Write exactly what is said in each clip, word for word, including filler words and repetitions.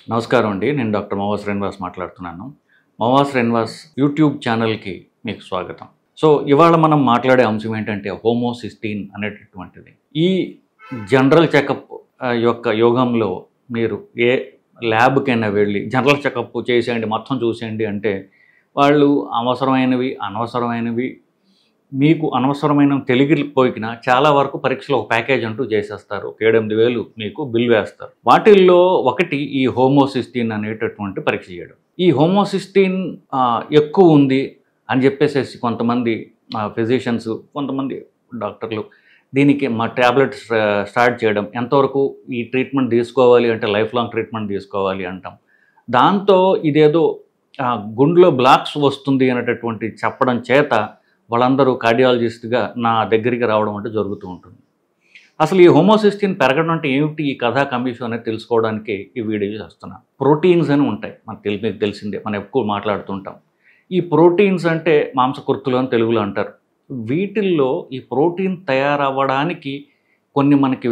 నమస్కారం అండి. నేను డాక్టర్ మోవా శ్రీనివాస్ మాట్లాడుతున్నాను. మోవా శ్రీనివాస్ యూట్యూబ్ ఛానల్కి మీకు స్వాగతం. సో ఇవాళ మనం మాట్లాడే అంశం ఏంటంటే హోమోసిస్టీన్ అనేటటువంటిది. ఈ జనరల్ చెకప్ యొక్క యోగంలో మీరు ఏ ల్యాబ్కైనా వెళ్ళి జనరల్ చెకప్ చేసేయండి, మొత్తం చూసేయండి అంటే వాళ్ళు అవసరమైనవి అనవసరమైనవి మీకు అనవసరమైన తెలిగిపోయినా చాలా వరకు పరీక్షలో ఒక ప్యాకేజ్ అంటూ చేసేస్తారు. ఏడెనిమిది వేలు మీకు బిల్ వేస్తారు. వాటిల్లో ఒకటి ఈ హోమోసిస్టీన్ అనేటటువంటి పరీక్ష చేయడం. ఈ హోమోసిస్టీన్ ఎక్కువ ఉంది అని చెప్పేసేసి కొంతమంది ఫిజిషియన్స్, కొంతమంది డాక్టర్లు దీనికి మా ట్యాబ్లెట్స్ స్టార్ట్ చేయడం, ఎంతవరకు ఈ ట్రీట్మెంట్ తీసుకోవాలి అంటే లైఫ్ లాంగ్ ట్రీట్మెంట్ తీసుకోవాలి అంటాం. దాంతో ఇదేదో గుండెలో బ్లాక్స్ వస్తుంది అనేటటువంటి చెప్పడం చేత వాళ్ళందరూ కార్డియాలజిస్ట్గా నా దగ్గరికి రావడం అంటే జరుగుతూ ఉంటుంది. అసలు ఈ హోమోసిస్టీన్ పెరగడం అంటే ఏమిటి, ఈ కథా కమిషన్ అనేది తెలుసుకోవడానికి ఈ వీడియో చేస్తున్నాను. ప్రోటీన్స్ అని ఉంటాయి, మనకు తెలి మీకు తెలిసిందే, మనం ఎక్కువ మాట్లాడుతుంటాం. ఈ ప్రోటీన్స్ అంటే మాంసకృత్తులు అని తెలుగులో అంటారు. వీటిల్లో ఈ ప్రోటీన్ తయారవ్వడానికి కొన్ని మనకి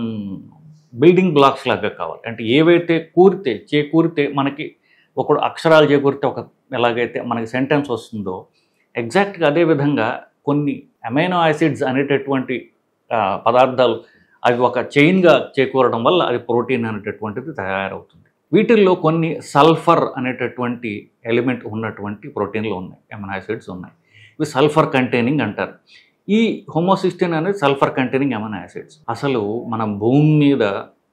బిల్డింగ్ బ్లాక్స్ లాగా కావాలి. అంటే ఏవైతే కూరితే చేకూరితే మనకి ఒక అక్షరాలు చేకూరితే ఒక ఎలాగైతే మనకి సెంటెన్స్ వస్తుందో ఎగ్జాక్ట్గా అదేవిధంగా కొన్ని అమైనో యాసిడ్స్ అనేటటువంటి పదార్థాలు అవి ఒక చైన్గా చేకూరడం వల్ల అది ప్రోటీన్ అనేటటువంటిది తయారవుతుంది. వీటిల్లో కొన్ని సల్ఫర్ అనేటటువంటి ఎలిమెంట్ ఉన్నటువంటి ప్రోటీన్లు ఉన్నాయి, అమైనో యాసిడ్స్ ఉన్నాయి. ఇవి సల్ఫర్ కంటైనింగ్ అంటారు. ఈ హోమోసిస్టీన్ అనేది సల్ఫర్ కంటైనింగ్ అమైనో యాసిడ్స్. అసలు మన భూమి మీద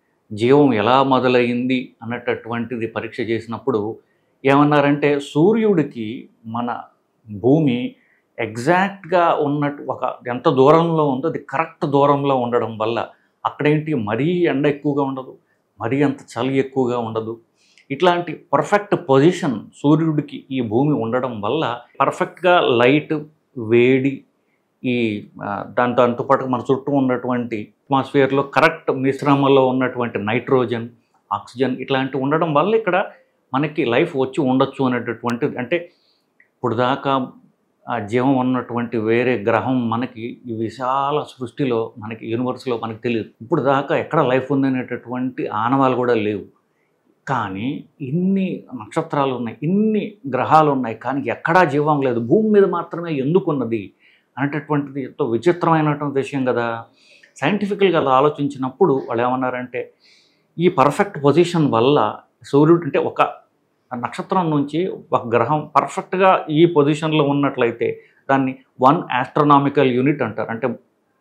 జీవం ఎలా మొదలైంది అన్నటటువంటిది పరీక్ష చేసినప్పుడు ఏమన్నారంటే సూర్యుడికి మన భూమి ఎగ్జాక్ట్గా ఉన్నట్టు ఒక ఎంత దూరంలో ఉందో అది కరెక్ట్ దూరంలో ఉండడం వల్ల అక్కడేంటి మరీ ఎండ ఎక్కువగా ఉండదు, మరీ అంత చలి ఎక్కువగా ఉండదు. ఇట్లాంటి పర్ఫెక్ట్ పొజిషన్ సూర్యుడికి ఈ భూమి ఉండడం వల్ల పర్ఫెక్ట్గా లైట్, వేడి, ఈ దాని దాంతోపాటు మన చుట్టూ ఉన్నటువంటి అట్మాస్ఫియర్లో కరెక్ట్ మిశ్రమంలో ఉన్నటువంటి నైట్రోజన్, ఆక్సిజన్ ఇట్లాంటివి ఉండడం వల్ల ఇక్కడ మనకి లైఫ్ వచ్చి ఉండొచ్చు అనేటటువంటిది. అంటే ఇప్పుడు దాకా ఆ జీవం ఉన్నటువంటి వేరే గ్రహం మనకి ఈ విశాల సృష్టిలో మనకి యూనివర్స్లో మనకి తెలియదు. ఇప్పుడు దాకా ఎక్కడ లైఫ్ ఉందనేటటువంటి ఆనవాలు కూడా లేవు. కానీ ఇన్ని నక్షత్రాలు ఉన్నాయి, ఇన్ని గ్రహాలు ఉన్నాయి, కానీ ఎక్కడా జీవం లేదు. భూమి మీద మాత్రమే ఎందుకున్నది అనేటటువంటిది ఎంతో విచిత్రమైనటువంటి విషయం కదా. సైంటిఫికల్గా అలా ఆలోచించినప్పుడు వాళ్ళు ఏమన్నారంటే ఈ పర్ఫెక్ట్ పొజిషన్ వల్ల సూర్యుడు అంటే ఒక నక్షత్రం నుంచి ఒక గ్రహం పర్ఫెక్ట్గా ఈ పొజిషన్లో ఉన్నట్లయితే దాన్ని వన్ ఆస్ట్రోనామికల్ యూనిట్ అంటారు. అంటే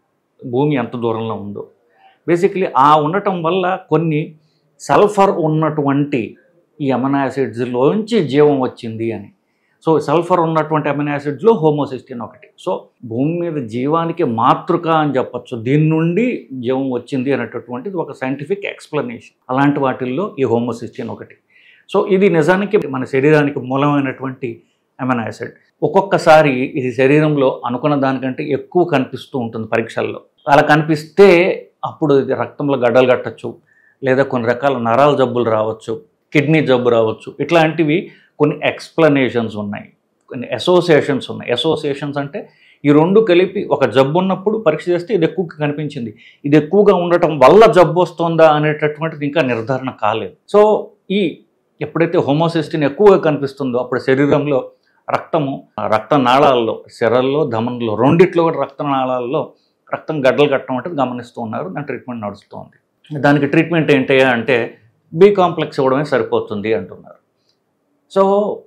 భూమి ఎంత దూరంలో ఉందో బేసిక్లీ ఆ ఉండటం వల్ల కొన్ని సల్ఫర్ ఉన్నటువంటి ఈ అమైనో యాసిడ్స్లోంచి జీవం వచ్చింది అని. సో సల్ఫర్ ఉన్నటువంటి అమైనో యాసిడ్స్లో హోమోసిస్టీన్ ఒకటి. సో భూమి మీద జీవానికి మాతృక అని చెప్పచ్చు, దీని నుండి జీవం వచ్చింది అనేటటువంటిది ఒక సైంటిఫిక్ ఎక్స్ప్లెనేషన్. అలాంటి వాటిల్లో ఈ హోమోసిస్టీన్ ఒకటి. సో ఇది నిజానికి మన శరీరానికి మూలమైనటువంటి అమైనో యాసిడ్. ఒక్కొక్కసారి ఇది శరీరంలో అనుకున్న దానికంటే ఎక్కువ కనిపిస్తూ ఉంటుంది పరీక్షల్లో. అలా కనిపిస్తే అప్పుడు ఇది రక్తంలో గడ్డలు కట్టచ్చు, లేదా కొన్ని రకాల నరాల జబ్బులు రావచ్చు, కిడ్నీ జబ్బు రావచ్చు. ఇట్లాంటివి కొన్ని ఎక్స్ప్లెనేషన్స్ ఉన్నాయి, కొన్ని అసోసియేషన్స్ ఉన్నాయి. అసోసియేషన్స్ అంటే ఈ రెండు కలిపి ఒక జబ్బు ఉన్నప్పుడు పరీక్ష చేస్తే ఇది ఎక్కువగా కనిపించింది, ఇది ఎక్కువగా ఉండటం వల్ల జబ్బు వస్తుందా అనేటటువంటిది ఇంకా నిర్ధారణ కాలేదు. సో ఈ ఎప్పుడైతే హోమోసిస్టీన్ ఎక్కువగా కనిపిస్తుందో అప్పుడు శరీరంలో రక్తము రక్త నాళాల్లో, శరల్లో, ధమనుల్లో రెండిట్లో కూడా రక్త నాళాల్లో రక్తం గడ్డలు కట్టడం అంటే గమనిస్తూ ఉన్నారు. దాని ట్రీట్మెంట్ నడుస్తుంది. దానికి ట్రీట్మెంట్ ఏంటి అంటే బి కాంప్లెక్స్ ఇవ్వడమే సరిపోతుంది అంటున్నారు. సో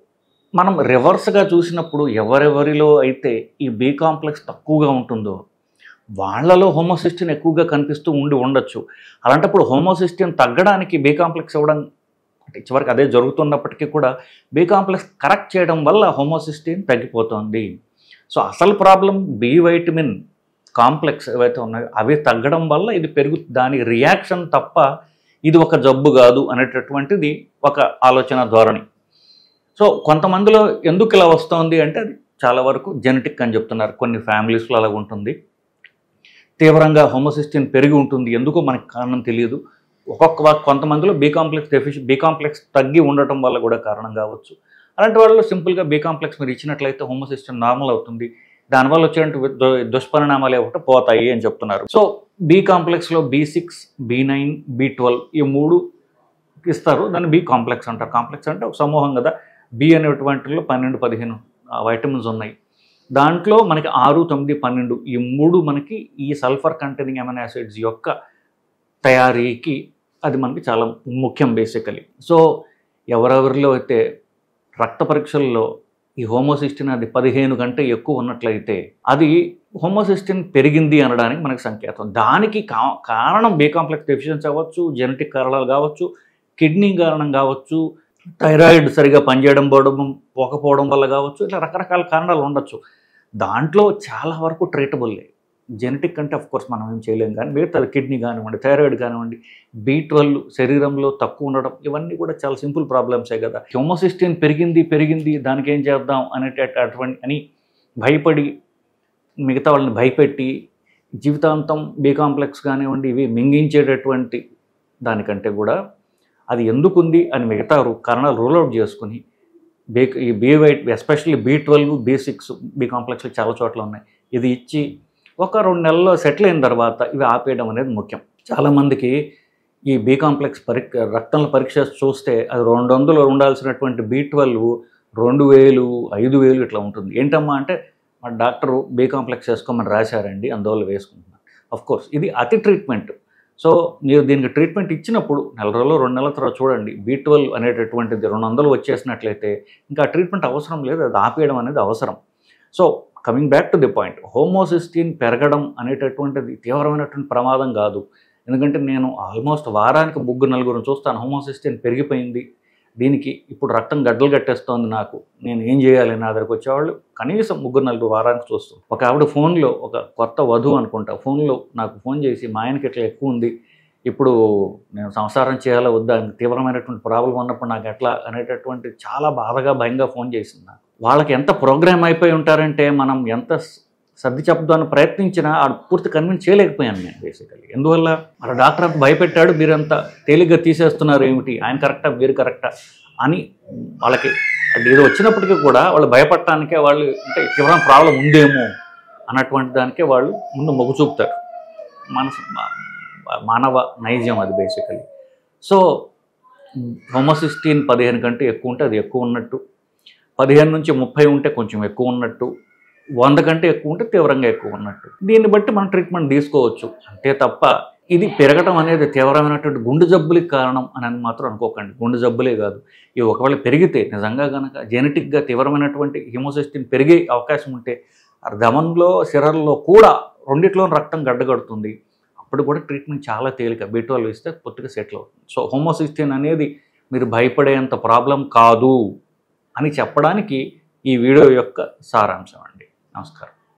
మనం రివర్స్గా చూసినప్పుడు ఎవరెవరిలో అయితే ఈ బి కాంప్లెక్స్ తక్కువగా ఉంటుందో వాళ్ళలో హోమోసిస్టీన్ ఎక్కువగా కనిపిస్తూ ఉండి ఉండొచ్చు. అలాంటప్పుడు హోమోసిస్టీన్ తగ్గడానికి బి కాంప్లెక్స్ ఇవ్వడం చివరికి అదే జరుగుతున్నప్పటికీ కూడా బి కాంప్లెక్స్ కరెక్ట్ చేయడం వల్ల హోమోసిస్టీన్ తగ్గిపోతుంది. సో అసలు ప్రాబ్లం బి వైటమిన్ కాంప్లెక్స్ ఏవైతే ఉన్నాయో అవి తగ్గడం వల్ల ఇది పెరుగు, దాని రియాక్షన్ తప్ప ఇది ఒక జబ్బు కాదు అనేటటువంటిది ఒక ఆలోచన ధోరణి. సో కొంతమందిలో ఎందుకు ఇలా వస్తుంది అంటే అది చాలా వరకు జెనెటిక్ అని చెప్తున్నారు. కొన్ని ఫ్యామిలీస్లో అలాగ ఉంటుంది, తీవ్రంగా హోమోసిస్టీన్ పెరిగి ఉంటుంది, ఎందుకో మనకు కారణం తెలియదు. ఒక్కొక్క కొంతమందిలో బి కాంప్లెక్స్ డెఫిషి బి కాంప్లెక్స్ తగ్గి ఉండటం వల్ల కూడా కారణం కావచ్చు. అలాంటి వాళ్ళలో సింపుల్గా బి కాంప్లెక్స్ మీరు ఇచ్చినట్లయితే హోమోసిస్టీన్ నార్మల్ అవుతుంది, దానివల్ల వచ్చేటువంటి దుష్పరిణామాలు ఏమిటో పోతాయి అని చెప్తున్నారు. సో బి కాంప్లెక్స్లో B six, B nine, B twelve ఈ మూడు ఇస్తారు, దాన్ని బి కాంప్లెక్స్ అంటారు. కాంప్లెక్స్ అంటే ఒక సమూహం కదా. బి అనేటువంటిలో పన్నెండు పదిహేను వైటమిన్స్ ఉన్నాయి. దాంట్లో మనకి ఆరు తొమ్మిది పన్నెండు ఈ మూడు మనకి ఈ సల్ఫర్ కంటైనింగ్ అమైనో యాసిడ్స్ యొక్క తయారీకి అది మనకి చాలా ముఖ్యం బేసికలీ. సో ఎవరెవరిలో అయితే రక్త పరీక్షల్లో ఈ హోమోసిస్టిన్ అది పదిహేను కంటే ఎక్కువ ఉన్నట్లయితే అది హోమోసిస్టిన్ పెరిగింది అనడానికి మనకి సంకేతం. దానికి కా కారణం బి కాంప్లెక్స్ డెఫిషియన్సీ అవ్వచ్చు, జెనెటిక్ కారణాలు కావచ్చు, కిడ్నీ కారణం కావచ్చు, థైరాయిడ్ సరిగా పనిచేయడం పోవడం పోకపోవడం వల్ల కావచ్చు, ఇట్లా రకరకాల కారణాలు ఉండొచ్చు. దాంట్లో చాలా వరకు ట్రీటబుల్లే. జెనెటిక్ అంటే ఆఫ్ కోర్స్ మనం ఏం చేయలేం, కానీ మిగతా కిడ్నీ కానివ్వండి, థైరాయిడ్ కానివ్వండి, బి ట్వెల్వ్ శరీరంలో తక్కువ ఉండడం, ఇవన్నీ కూడా చాలా సింపుల్ ప్రాబ్లమ్సే కదా. హోమోసిస్టిన్ పెరిగింది పెరిగింది దానికి ఏం చేద్దాం అనేట అటువంటి అని భయపడి మిగతా వాళ్ళని భయపెట్టి జీవితాంతం బి కాంప్లెక్స్ కానివ్వండి ఇవి మింగించేటటువంటి దానికంటే కూడా అది ఎందుకుంది అని మిగతా కారణాలు రూల్ అవుట్ చేసుకుని బీ ఈ బీ వైట్ especially B twelve B six B కాంప్లెక్స్లు చాలా చోట్ల ఉన్నాయి, ఇది ఇచ్చి ఒక రెండు నెలల్లో సెటిల్ అయిన తర్వాత ఇవి ఆపేయడం అనేది ముఖ్యం. చాలామందికి ఈ బీ కాంప్లెక్స్ పరీక్ష రక్తంలో పరీక్ష చూస్తే అది రెండు వందలు ఉండాల్సినటువంటి బీ ట్వెల్వ్ రెండు వేలు ఐదు వేలు ఇట్లా ఉంటుంది. ఏంటమ్మా అంటే మా డాక్టరు బీ కాంప్లెక్స్ వేసుకోమని రాశారండి, అందువల్ల వేసుకుంటున్నాను. ఆఫ్ కోర్స్ ఇది అతి ట్రీట్మెంట్. సో మీరు దీనికి ట్రీట్మెంట్ ఇచ్చినప్పుడు నెల రోజులు రెండు నెలల తర్వాత చూడండి బీ ట్వెల్వ్ అనేటటువంటిది రెండు వందలు వచ్చేసినట్లయితే ఇంకా ట్రీట్మెంట్ అవసరం లేదు, అది ఆపేయడం అనేది అవసరం. So coming back to the point, homocysteine పెరగడం అనేటటువంటిది తీవ్రమైనటువంటి ప్రమాదం కాదు. ఎందుకంటే నేను ఆల్మోస్ట్ వారానికి ముగ్గురు నలుగురు చూస్తాను హోమోసిస్టిన్ పెరిగిపోయింది, దీనికి ఇప్పుడు రక్తం గడ్డలు కట్టేస్తోంది, నాకు నేను ఏం చేయాలి నా దగ్గరకు వచ్చేవాళ్ళు కనీసం ముగ్గురు నలుగురు వారానికి చూస్తాం. ఒక ఆవిడ ఫోన్లో ఒక కొత్త వధువు అనుకుంటా ఫోన్లో నాకు ఫోన్ చేసి మా ఆయనకి ఇట్లా ఎక్కువ ఉంది, ఇప్పుడు నేను సంసారం చేయాలా వద్దా, తీవ్రమైనటువంటి ప్రాబ్లం ఉన్నప్పుడు నాకు ఎట్లా అనేటటువంటి చాలా బాధగా భయంగా ఫోన్ చేసింది నాకు. వాళ్ళకి ఎంత ప్రోగ్రామ్ అయిపోయి ఉంటారంటే మనం ఎంత సర్ది చెప్దామని ప్రయత్నించినా ఆ పూర్తి కన్విన్స్ చేయలేకపోయాను నేను బేసికలీ. ఎందువల్ల మన డాక్టర్ అంత భయపెట్టాడు, మీరంతా తేలిగ్గా తీసేస్తున్నారు ఏమిటి, ఆయన కరెక్టా మీరు కరెక్టా అని వాళ్ళకి ఏదో వచ్చినప్పటికీ కూడా వాళ్ళు భయపడటానికే వాళ్ళు అంటే తీవ్రమైన ప్రాబ్లం ఉందేమో అన్నటువంటి దానికే వాళ్ళు ముందు మొగ్గు చూపుతారు. మనసు మానవ నైజం అది బేసికలీ. సో హోమోసిస్టిన్ పదిహేను కంటే ఎక్కువ ఉంటే అది ఎక్కువ ఉన్నట్టు, పదిహేను నుంచి ముప్పై ఉంటే కొంచెం ఎక్కువ ఉన్నట్టు, వంద కంటే ఎక్కువ ఉంటే తీవ్రంగా ఎక్కువ ఉన్నట్టు. దీన్ని బట్టి మనం ట్రీట్మెంట్ తీసుకోవచ్చు అంతే తప్ప ఇది పెరగడం అనేది తీవ్రమైనటువంటి గుండె జబ్బులకి కారణం అని మాత్రం అనుకోకండి. గుండె జబ్బులే కాదు, ఇవి ఒకవేళ పెరిగితే నిజంగా కనుక జెనెటిక్గా తీవ్రమైనటువంటి హోమోసిస్టిన్ పెరిగే అవకాశం ఉంటే దమంలో సిరల్లో కూడా రెండిట్లో రక్తం గడ్డగడుతుంది, అప్పుడు కూడా ట్రీట్మెంట్ చాలా తేలిక, బీ ట్వెల్వ్ ఇస్తే పూర్తిగా సెటిల్ అవుతుంది. సో హోమోసిస్టిన్ అనేది మీరు భయపడేంత ప్రాబ్లం కాదు అని చెప్పడానికి ఈ వీడియో యొక్క సారాంశం అండి. నమస్కారం.